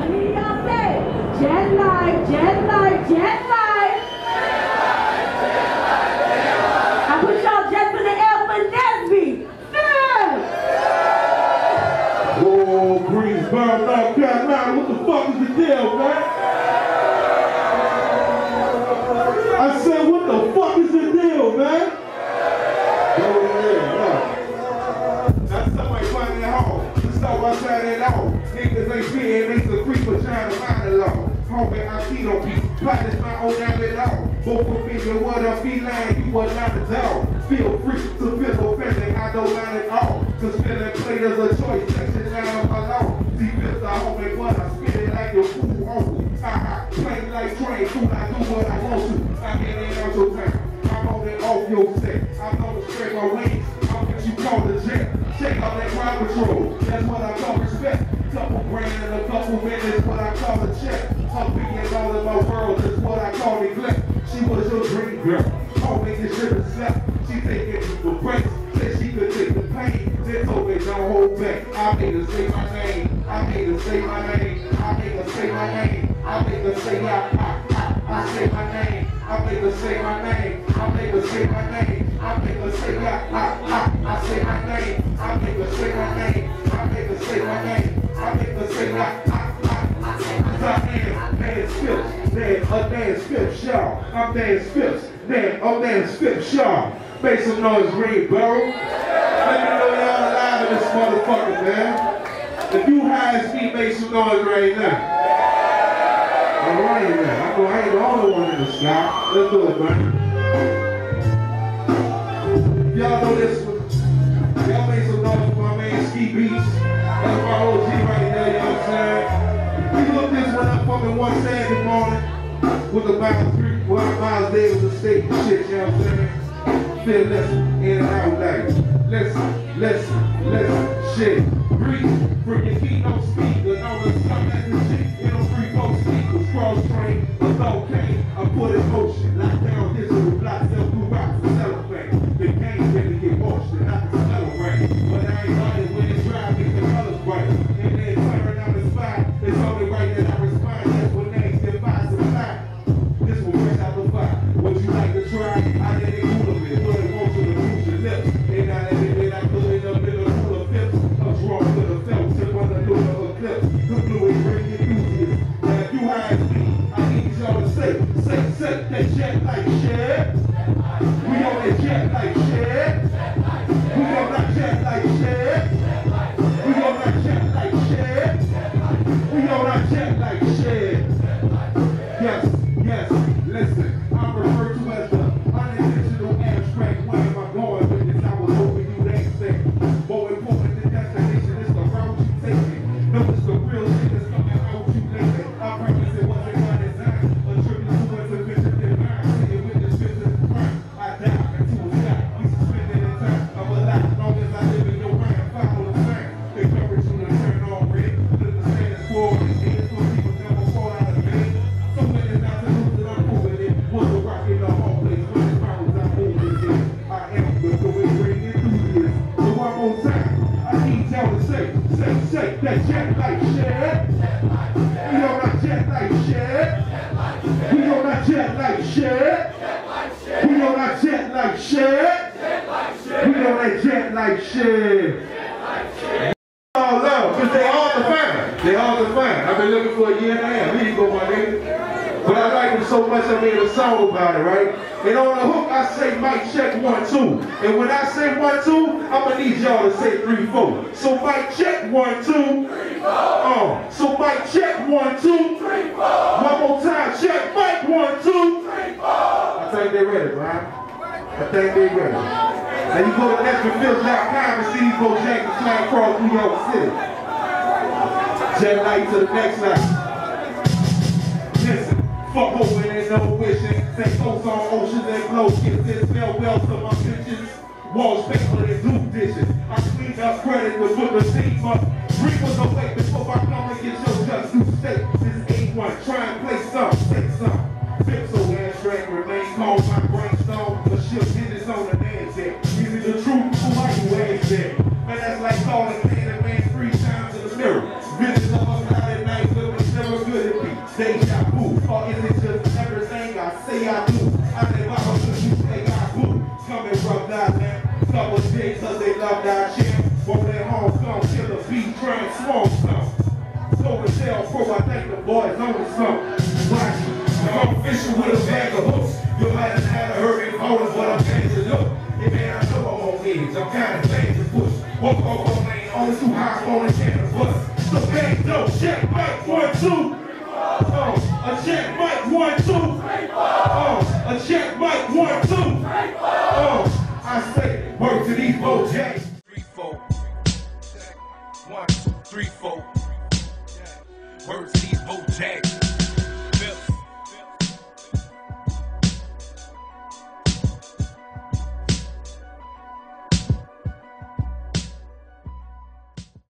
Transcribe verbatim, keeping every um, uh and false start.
hear y'all say, jet life, jet life, jet life. I put y'all jets in the air for Nesby Phips. Whoa, Greensboro, North Carolina, what the fuck is the deal, man? I said, what the fuck is the deal, man? Go ahead, yeah. That's somebody finding it home. Let's start by trying it out. Niggas ain't fearing, they some creeper trying to find it all. Homie, I see no peace. Practice my own damn it all. Both of me and what I feel like you are not a dog. Feel free to feel offended, I don't mind at all. Cause feeling played as a choice, section nine of my law. See, Phips, I homie, what I spit it like your fool home. I play like train food, I do what I want to. I get in out your time. I'm on it off your set. I'm gonna straight my wings. I'm what you call the jet. Check out that ground patrol. That's what I call respect. Couple grand in a couple minutes, what I call a check. Her being all in my world is what I call neglect. She was your dream girl. Homie, this shit is left. She taking you for breaks. Said she could take the pain. Then told me don't hold back. I made her say my name. I made her say my name. I made her say my name. I made her say I, I, I, I say my name. I made her say my name. I made her say my name. I made her say I, I, I, I say my name. I made her say my name. I made her say my name. I made her say I, I, I, I say my name. I'm Dance Phips. Damn, I'm Dance Phips, y'all. I'm Dance Phips. Damn, I'm Dance Phips, y'all. Make some noise, Greensboro. Let me know y'all alive in this motherfucker, man. If you high as me, make some noise right now. All right, man. I know I ain't the only one in the sky. Let's do it, man. Y'all know this one. Y'all make some noise for my man Ski Beats. That's my O G right there, you know what I'm saying? We looked this one up from in one Saturday morning with about three, well, miles there with the state and shit, you know what I'm saying? Feel listen, in and out like, listen, listen, listen, shit. Breathe, bring your feet, no speak, but no, let's come at the shit. You know, three, four speakers, cross train, Odell Payne, I put in motion, lock down digital blocks, sell through rocks and celebrate. The game really get washed and I can celebrate. But I ain't running when it's dry, make the colors bright. And then turn on the spot, it's only right that I respond. That's when names divide supply. This will bring out the fire. Would you like to try? I didn't cool a bit, put it on to the roof your lips. And I let it, and I put it up in the pool of Phips. I'm drawn to the felt, tip on the lunar eclipse. The blue is bring enthusiast. Now if you hide me, I need y'all to say, say, say, that jet like shit. We on that jet like shit. We on that jet like shit. We on that jet like shit. We on that jet like shit. Yes, yes, listen. I'm referred to as the unintentional abstract. Where am I going with this? I was hoping you would expect. More important than destination is the road you take it. Notice the real shit that's coming out you lately. I promise it wasn't my design. A tribute to what's a vision divine. See it with this business crime. I die into a sky. We suspended in time. I'm alive as long as I live in your mind. Follow the sign. Encourage you to turn on red. Live the status quo. And it's for people never fall out of bed. So many not to lose it, I'm moving it. Was a rock in the home place. When it's pounds, I'm moving it. I am the way bring enthusiast. So one more time, I need y'all to say, say, say, that jet like shit. We on that jet like shit. We on that jet like shit. We on that jet like shit. We on that jet like shit. All love, because they all the fine. They all the fine. I've been looking for a year and a half. Here you go, my nigga. But I like them so much I made a song about it, right? And on the hook I say mic check one, two. And when I say one, two, I'm gonna need y'all to say three, four. So mic check one, two. Three, four. Oh, so mic check one, two. Three, four. One more time, check mic one, two. Three, four. I think they're ready, man. I think they're ready. Now you go to Nesby Phips dot com and see these Bojangles flying across New York City. Jet light to the next light. Listen. Fuck hoping and no wishing. Say coats on oceans and glow skins. This smell well to my bitches. Walls paper and do dishes. I clean up credit with what the team up. Bring us away before I come and get your just due state. This A one, try and play some, take some. Phips so abstract, remain calm, my brainstorm. But she'll get this on the dance set. Is it the truth? Who are you ways there? Man, that's like calling man and man three times in the mirror. Visions of us out at night, living Over that home scum, killer beat, trying small stuff. So the shell pro, I think the boys know the something. Watch me, I'm official with a bag of hooks. You might have had a hurry bonus, but I'm changing look. Yeah, man, I know I'm on edge. I'm kind of lame to push. Walk off on lane, always too high on the cannon bus. The bang, no, check, mic, one, two. Uh, a check, mic, one, two. Uh, a check, mic, one, two. Uh, I say, work to these Bojacks. Three, four. One, two, three, four. Words to these Bojacks.